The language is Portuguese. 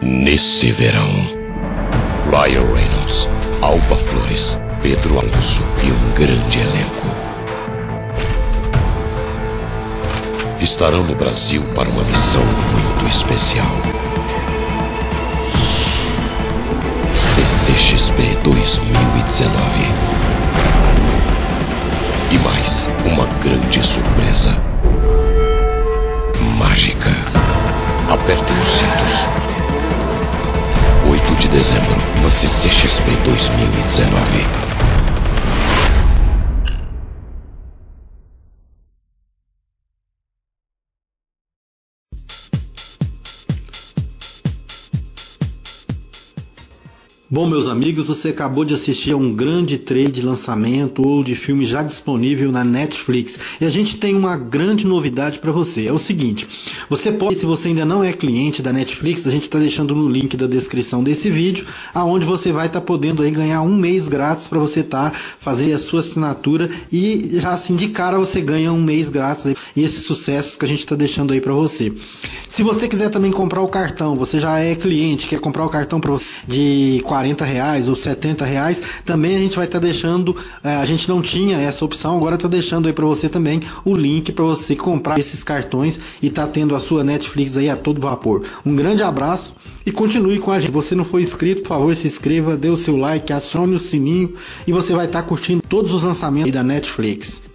Nesse verão, Ryan Reynolds, Alba Flores, Pedro Alonso e um grande elenco estarão no Brasil para uma missão muito especial. CCXP 2019. E mais uma grande surpresa. Mágica. Apertem os cintos. 8 de dezembro, na CCXP 2019. Bom, meus amigos, você acabou de assistir a um grande trailer de lançamento ou de filme já disponível na Netflix. E a gente tem uma grande novidade para você. É o seguinte, você pode, se você ainda não é cliente da Netflix, a gente está deixando no link da descrição desse vídeo, aonde você vai estar podendo aí ganhar um mês grátis para você fazer a sua assinatura e já assim de cara você ganha um mês grátis aí, e esses sucessos que a gente está deixando aí para você. Se você quiser também comprar o cartão, você já é cliente, quer comprar o cartão para você de R$40 ou R$70, também a gente vai estar deixando, a gente não tinha essa opção, agora está deixando aí para você também o link para você comprar esses cartões e tá tendo a sua Netflix aí a todo vapor. Um grande abraço e continue com a gente. Se você não for inscrito, por favor, se inscreva, dê o seu like, acione o sininho e você vai estar curtindo todos os lançamentos aí da Netflix.